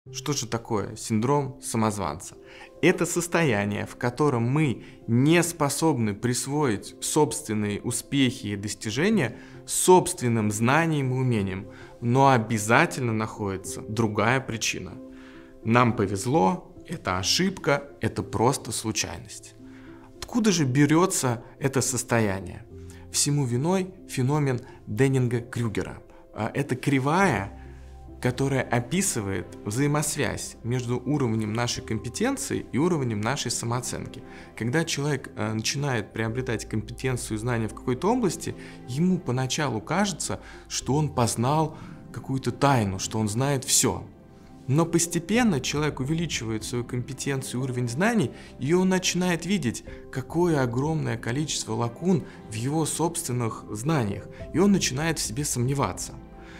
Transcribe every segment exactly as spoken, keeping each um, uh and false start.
Что же такое синдром самозванца? Это состояние, в котором мы не способны присвоить собственные успехи и достижения собственным знанием и умением, но обязательно находится другая причина. Нам повезло, это ошибка, это просто случайность. Откуда же берется это состояние? Всему виной феномен Деннинга-Крюгера. Это кривая, которая описывает взаимосвязь между уровнем нашей компетенции и уровнем нашей самооценки. Когда человек э, начинает приобретать компетенцию и знания в какой-то области, ему поначалу кажется, что он познал какую-то тайну, что он знает все. Но постепенно человек увеличивает свою компетенцию и уровень знаний, и он начинает видеть, какое огромное количество лакун в его собственных знаниях, и он начинает в себе сомневаться.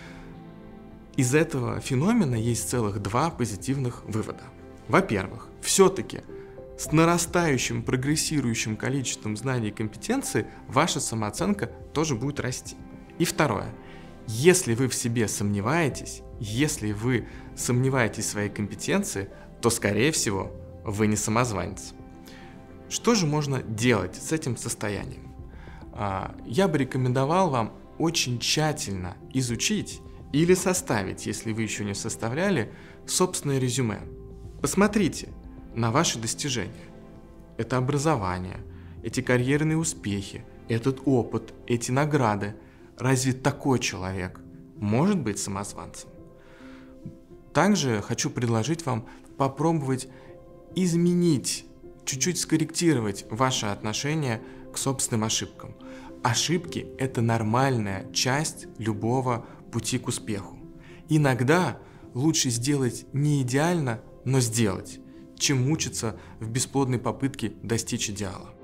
Из этого феномена есть целых два позитивных вывода. Во-первых, все-таки с нарастающим, прогрессирующим количеством знаний и компетенций ваша самооценка тоже будет расти. И второе, если вы в себе сомневаетесь, если вы сомневаетесь в своей компетенции, то, скорее всего, вы не самозванец. Что же можно делать с этим состоянием? Я бы рекомендовал вам очень тщательно изучить или составить, если вы еще не составляли, собственное резюме. Посмотрите на ваши достижения. Это образование, эти карьерные успехи, этот опыт, эти награды. Разве такой человек может быть самозванцем? Также хочу предложить вам попробовать изменить, чуть-чуть скорректировать ваше отношение к собственным ошибкам. Ошибки – это нормальная часть любого пути к успеху. Иногда лучше сделать не идеально, но сделать, чем мучиться в бесплодной попытке достичь идеала.